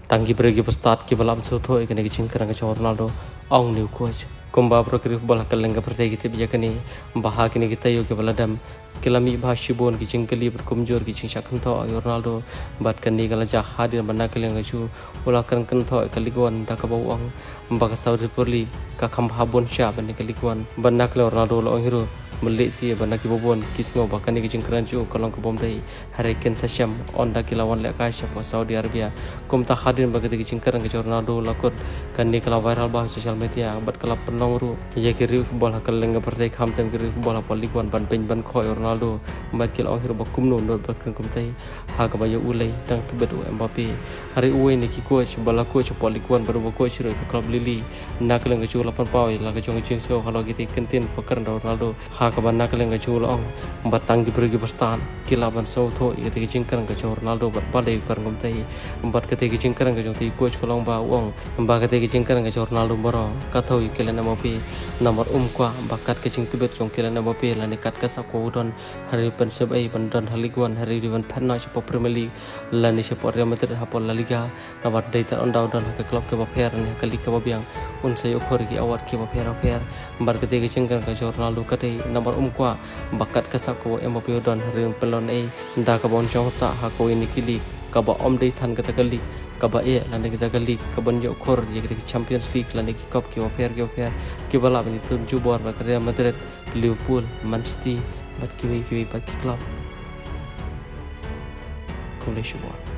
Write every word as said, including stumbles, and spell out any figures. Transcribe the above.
Tanggi pergi pestat ki balam soto ikane ki cingkrang ke Ronaldo ong new coach kumba pro kirif bola kalengga pertai kita bijakani bahak ini kita yo ke baladam kilami bahashibon ki cingkeli berkumjor ki cing syakento Ronaldo bat kani kala jah hadir bana kalengga chu bola kan kento kaligon dakabawang mbaka saudi purli ka kambhabon sya bani kalikuan bana kala Ronaldo lo hero Malaysia bana ki bobon kisngo bakani ki cingkran chu kalong ke bomdai hariken sasham onda kilawan le ka sya Saudi Arabia kum ta hadir bagati ki cingkran ke Ronaldo lakot kani kala viral bah social media bat kala penong ru ya ki riu bola kalengga pertai khamtem ki riu bola polikuan ban pen ban khoi Ronaldo bat kil ong hero bakum no no bakkan kum tai ha ka bayo ulai dang tebet Mbappe hari uwe ni ki coach bola coach polikuan baru coach ro ke klub Lili nak kalengga chu lapan pau la ka jong jing so kalau kita kentin pakar Ronaldo ha ka ban nak kalengga chu long batang di pergi bestan kilaban so tho kita ki cingkran ke Ronaldo bat balai kar kum tai bat kete ki cingkran ke jong ti coach kolong ba wong ba kete ki cingkran ke Ronaldo baro kathau Kylian Mbappe nomor um kwa bakat ke cing tibet jong Kylian Mbappe la nekat ka sa ko don hari pen sebai bandan haliguan hari riwan panna sepo Premier League la ni sepo Real Madrid hapol La Liga nomor data on down ke klub ke baper ni kali ke babiang un sayo khor ki awat ke baper baper bar kete ki cingkran ke Ronaldo kate nomor um kwa bakat ka sa ko Mbappe don hari pelon e nda ka bon jong sa ha ko ini kili ka ba om dei than kata kali kaba e lande kita kali kaban yo khor ye kita Champions League lande ki cup ki ofer ki ofer ki bala ni tun jubor ba Real Madrid Liverpool Manchester bat ki wi ki bat ki club Kole shubor